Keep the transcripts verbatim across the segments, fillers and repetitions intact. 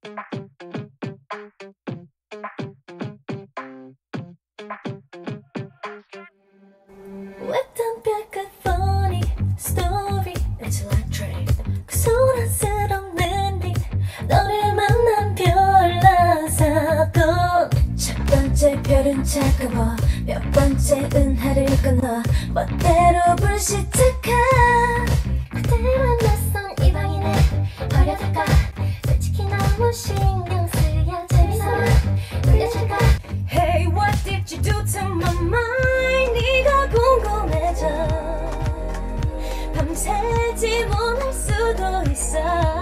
Written back a funny story. It's electric. 그 소란스러운 엔딩. 너를 만난 별난 사건. 첫 번째 별은 차가워. 몇 번째 은하를 건너. 멋대로 불시착한 그대만 낯선 이방인을 버려둘까. 솔직히 너무 신경 쓰여 재미삼아 돌려줄까. Hey, what did you do to my mind? 네가 궁금해져. 밤새 지원할 수도 있어.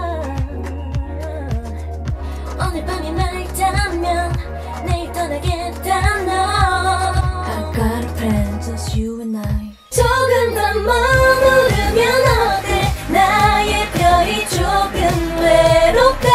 오늘 밤이 맑다면 내일 떠나겠다. I got a plan, just you and I. 조금 더 머무르면 어때? 나의 별이 조금 외롭대.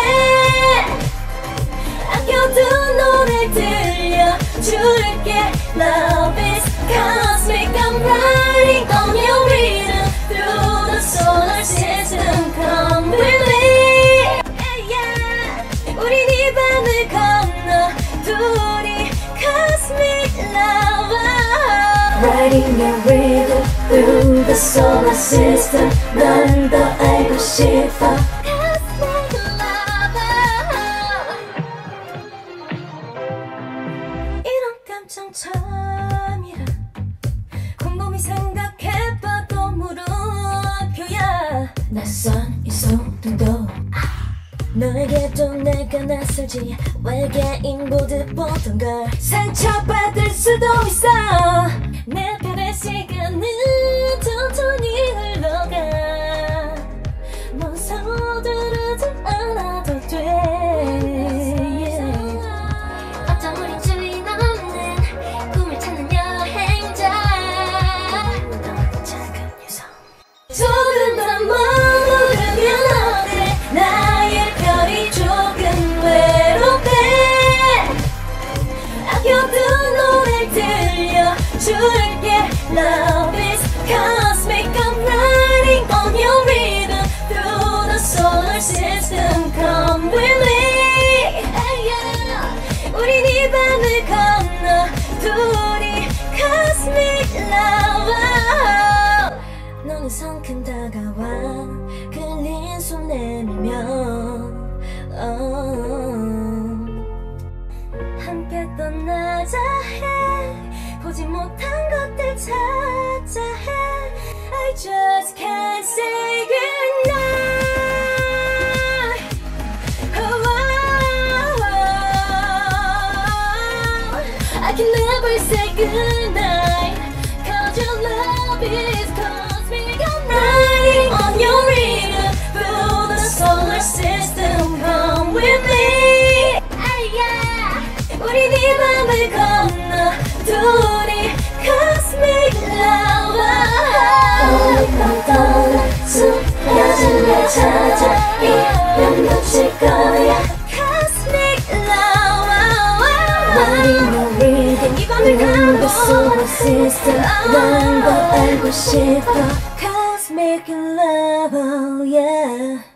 아껴둔 노래 들려줄게. Love is cosmic. I'm riding on your rhythm through the solar system. Come with me. Yeah. 우린 이 밤을 건너 둘이 cosmic lover. Riding your rhythm through the solar system. 널 더 알고 싶어. 처음이라 곰곰이 생각해봐도 물음표야. 낯선 이 소동도 너에게도 내가 낯설지. 외계인 보듯 보던 걸 상처받을 수도 있어. 내 별의 시간은 천천히 흘러가. 넌 서두르지 않아도 돼. 조금 더 머무르면 어때? 나의 별이 조금 외롭대. 아껴둔 노래 들려줄게. Love is cosmic. I'm riding on your rhythm through the solar system. Come with me. Yeah. 우린 이 밤을 건너 둘이 cosmic lover. 너는 성큼 다가와 끌린 손 내밀면 oh. 함께 떠나자 해. 보지 못한 것들 찾자 해. I just can't say goodnight. Oh, oh, oh. I can never say goodnight. Cause your love is cold. Riding on your rhythm through the solar system. Come with me. Yeah. 우린 이 밤을 건너 둘이 cosmic lover. 오늘 밤 떠나 숨겨진 날 찾아 이름 붙일 거야. Cosmic lover. Riding your rhythm through the solar system. 널 더 알고 싶어. Cosmic lover, yeah.